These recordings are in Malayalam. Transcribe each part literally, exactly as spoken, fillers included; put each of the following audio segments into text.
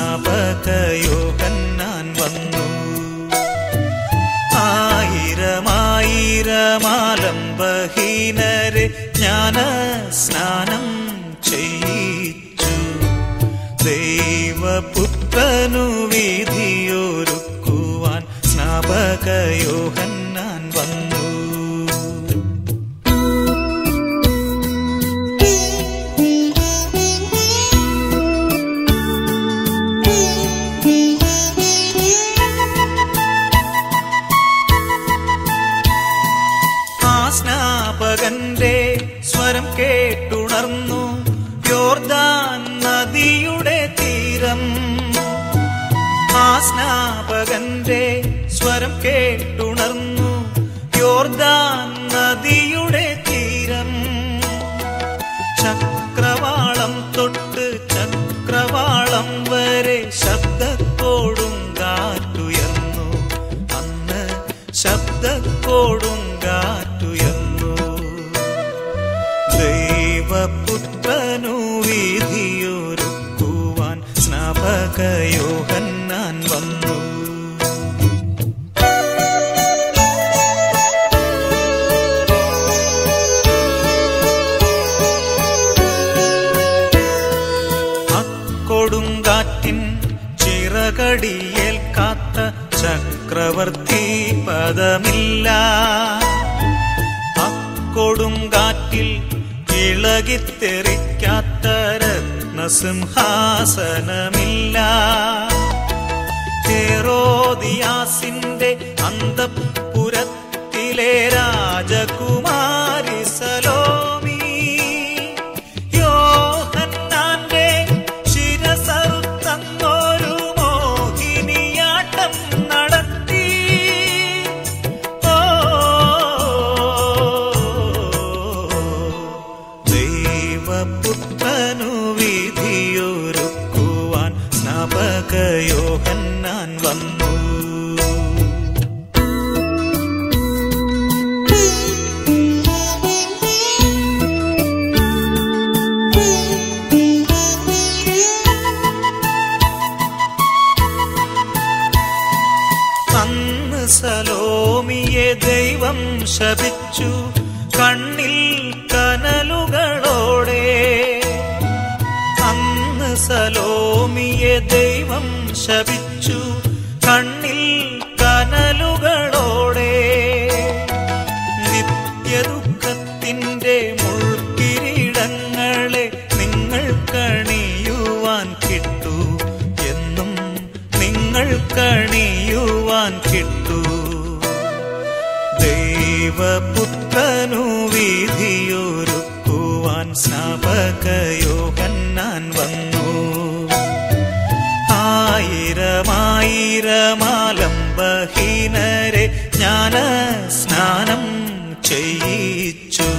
സ്നാപകയോഹന്നാൻ വന്നു. ആയിരമായിരമാലംബഹീനരെ ജ്ഞാന സ്നാനം ചെയ്യിച്ചു. ദൈവപുത്രനു വിധിയൊരുക്കുവാൻ സ്നാപകയോഹന്നാൻ വന്നു. സ്നാപകന്റെ സ്വരം കേട്ടുണർന്നു യോർദാൻ നദിയുടെ തീരം. ആ സ്നാപകന്റെ സ്വരം കേട്ടുണർന്നു യോർദാൻ നദിയുടെ തീരം. ചക്രവാളം തൊട്ട് ചക്രവാളം വരെ ശബ്ദത്തോടും കാറ്റുയർന്നു. അന്ന് ശബ്ദത്തോടും കാറ്റുയർന്നു. ദൈവപുത്രനു വിധിയൊരുക്കുവാൻ സ്നാപകയോഹന്നാൻ വന്നു. അക്കൊടുങ്കാറ്റിൻ ചിറകടിയേൽക്കാത്ത ചക്രവർത്തി പദമില്ല. അക്കൊടുങ്കാറ്റിൽ ഇളകിത്തെറിക്കാത്ത രത്നസിംഹാസനമില്ല. ഹെരോദിയാസിന്റെ അന്തഃപുരത്തിലെ രാജകുമാരി സലോമി യോഹന്നാന്റെ ശിരസറുത്തന്നൊരു മോഹിനിയാട്ടം നടത്തി. ഓ ദൈവപുത്രനു വിധിയൊരുക്കുവാൻ സ്നാപകയോഹന്നാൻ വന്നു. അന്ന് സലോമിയെ ദൈവം ശപിച്ചു കണ്ണിൽ കനലുകളോടെ. അന്ന് സലോമിയെ ദൈവം ശപിച്ചു കണ്ണിൽ കനലുകളോടെ. നിത്യദുഃഖത്തിന്റെ മുൾക്കിരീടങ്ങളെ നിങ്ങൾ കണിയുവാൻ കിട്ടു. എന്നും നിങ്ങൾ കണിയുവാൻ കിട്ടു. ദൈവപുത്രനു വിധിയൊരുക്കുവാൻ സ്നാപകയോഹന്നാൻ വന്നു. ആയിരമായിരമാലംബഹീനരെ ജ്ഞാന സ്നാനം ചെയ്യിച്ചു.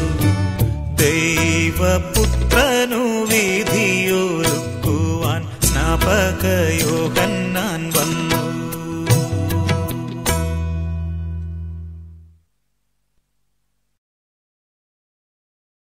ദൈവപുത്രനു വിധിയൊരുക്കുവാൻ സ്നാപകയോഹന്നാൻ